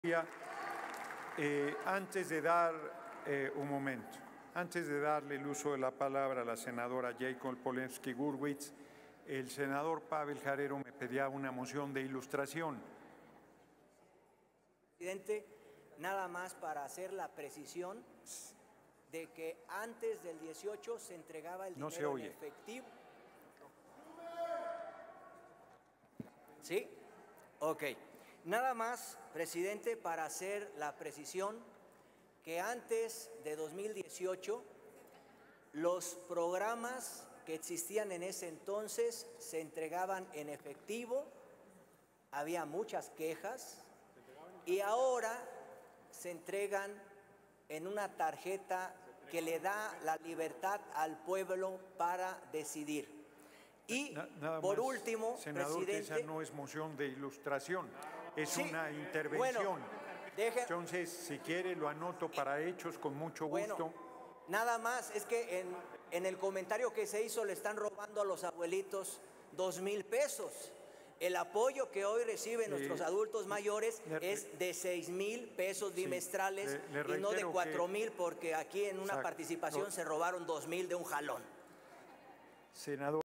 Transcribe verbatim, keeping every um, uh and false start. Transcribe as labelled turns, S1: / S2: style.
S1: Eh, antes de dar eh, un momento, antes de darle el uso de la palabra a la senadora Jacob Polensky-Gurwitz, el senador Pavel Jarero me pedía una moción de ilustración.
S2: Presidente, nada más para hacer la precisión de que antes del dieciocho se entregaba el
S1: No se
S2: dinero en
S1: oye.
S2: efectivo. ¿Sí? Ok. Nada más, presidente, para hacer la precisión que antes de dos mil dieciocho los programas que existían en ese entonces se entregaban en efectivo, había muchas quejas y ahora se entregan en una tarjeta que le da la libertad al pueblo para decidir. Y
S1: Nada
S2: por
S1: más,
S2: último,
S1: senador,
S2: presidente,
S1: que esa no es moción de ilustración, es
S2: sí,
S1: una intervención.
S2: Bueno, deje,
S1: Entonces, si quiere, lo anoto para hechos con mucho gusto.
S2: Bueno, nada más, es que en, en el comentario que se hizo le están robando a los abuelitos dos mil pesos. El apoyo que hoy reciben
S1: Sí,
S2: nuestros adultos mayores
S1: le,
S2: es de seis mil pesos bimestrales,
S1: sí, le, le
S2: y no de cuatro
S1: que,
S2: mil, porque aquí en una
S1: exacto,
S2: participación
S1: no,
S2: se robaron dos mil de un jalón.
S1: Senador.